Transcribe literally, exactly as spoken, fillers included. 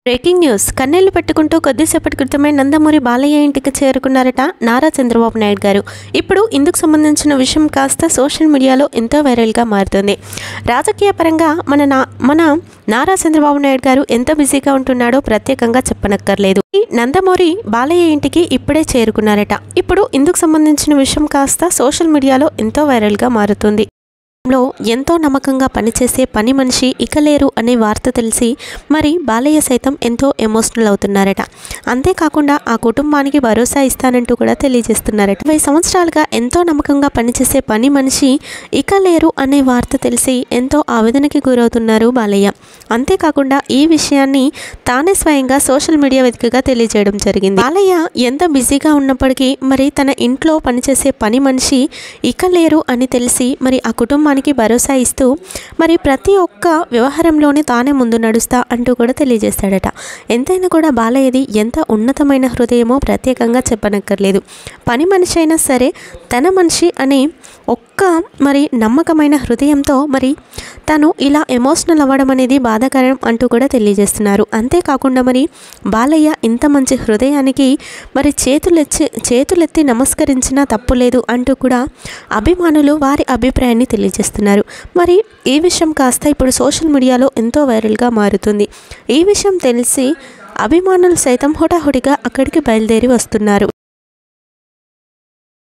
Breaking news కన్నీళ్లు పెట్టుకుంటూ కొద్దిసేపటి క్రితమే నందమూరి బాలయ్య ఇంటికి చేరుకున్నారట నారా చంద్రబాబు నాయుడు గారు. ఇప్పుడు ఇందుకు సంబంధించిన విషయం కాస్త సోషల్ మీడియాలో ఎంతో వైరల్గా మారుతుంది. రాజకీయ పరంగా మన నా మన నారా చంద్రబాబు నాయుడు గారు ఎంత బిజీగా ఉంటున్నాడో ప్రత్యేకంగా చెప్పనక్కర్లేదు. ఈ నందమూరి బాలయ్య ఇంటికి ఇప్పుడే చేరుకున్నారట. ఇప్పుడు ఇందుకు సంబంధించిన విషయం కాస్త సోషల్ మీడియాలో ఎంతో వైరల్గా మారుతుంది. లో ఎంతో నమ్మకంగా పనిచేసే పని మనిషి ఇక లేరు అనే వార్త తెలిసి మరి బాలయ్య సైతం ఎంతో ఎమోషనల్ అవుతున్నారట. అంతేకాకుండా ఆ కుటుంబానికి భరోసా ఇస్తానంటూ కూడా తెలియజేస్తున్నారట. ఇరవై సంవత్సరాలుగా ఎంతో నమ్మకంగా పనిచేసే పని మనిషి ఇక లేరు అనే వార్త తెలిసి ఎంతో ఆవేదనకి గురవుతున్నారు బాలయ్య. అంతేకాకుండా ఈ విషయాన్ని తానే స్వయంగా సోషల్ మీడియా వేదికగా తెలియజేయడం జరిగింది. బాలయ్య ఎంత బిజీగా ఉన్నప్పటికీ మరి తన ఇంట్లో పనిచేసే పని మనిషి ఇక లేరు అని తెలిసి మరి ఆ కుటుంబం మనకి భరోసా ఇస్తూ మరి ప్రతి ఒక్క వ్యవహారంలోనే తానే ముందు నడుస్తా అంటూ కూడా తెలియజేస్తాడట. ఎంతైనా కూడా బాలయ్యది ఎంత ఉన్నతమైన హృదయమో ప్రత్యేకంగా చెప్పనక్కర్లేదు. పని మనిషి అయినా సరే తన మనిషి అనే ఒక్క మరి నమ్మకమైన హృదయంతో మరి తను ఇలా ఎమోషనల్ అవ్వడం అనేది బాధాకరం అంటూ కూడా తెలియజేస్తున్నారు. అంతేకాకుండా మరి బాలయ్య ఇంత మంచి హృదయానికి మరి చేతులెచ్చి చేతులెత్తి నమస్కరించినా తప్పు లేదు అంటూ కూడా అభిమానులు వారి అభిప్రాయాన్ని తెలియజేస్తున్నారు. మరి ఈ విషయం కాస్త ఇప్పుడు సోషల్ మీడియాలో ఎంతో వైరల్గా మారుతుంది. ఈ విషయం తెలిసి అభిమానులు సైతం హుటాహుటిగా అక్కడికి బయలుదేరి వస్తున్నారు.